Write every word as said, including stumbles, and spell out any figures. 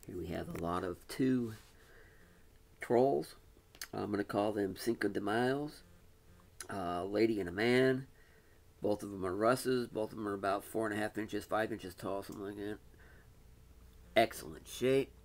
Here we have a lot of two trolls. I'm going to call them Cinco de Mayos. A lady and a man. Both of them are Russes. Both of them are about four and a half inches, five inches tall, something like that. Excellent shape.